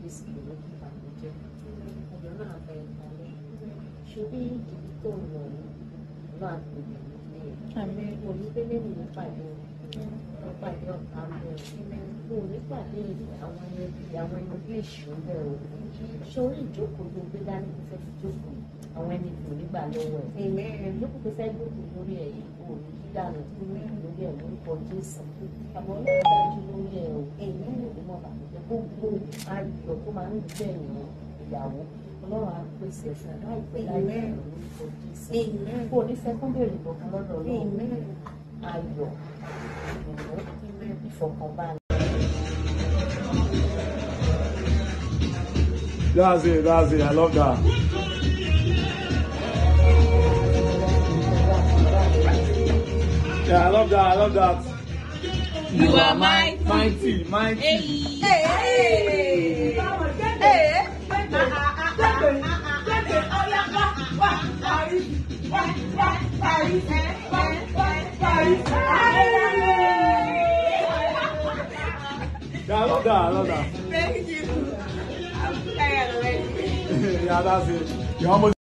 Jésù kò ní kí ìbànújẹ́ ọjọ́ náà fẹ́ kalẹ̀ ṣubí ibi tó ń lọ náà gbèdé nílé onídélé ní ìpàdé ìpàdé ọ̀tá bẹ́ẹ̀ kò nípàdé àwọn ẹni bí èṣù bẹ́ẹ̀ o sórí ìjókòó tó gbé dání tó fẹ́ fi jókòó àwọn ẹni kò nígbà lọ́wọ́ ẹ̀ ìjókòó tó fẹ́ jókòó lórí ẹ̀ yìí kò ní kí dànù lórí ẹ̀ lórúkọ Jésù àmọ́ ọlọ́run dájú lórí ẹ̀ o èyí ní ìmọ̀ bàbá gbogbo ayọ̀ tó máa ń gbẹ̀yìn ìyàwó ọlọ́run á pèsè ẹ̀sìn láìpẹ́ láìpẹ́ lórúkọ Jésù kò ní sẹ́kọ́ndẹ̀rì kankan lọ́dọ̀ ọlọ́run ayọ̀ ìdùnnú ìfọ̀kànbalẹ̀. That's it, I love that. Yeah, I love that. You are mighty. Yeah, I love that. Thank you. I'm tired already. Yeah, that's it. You almost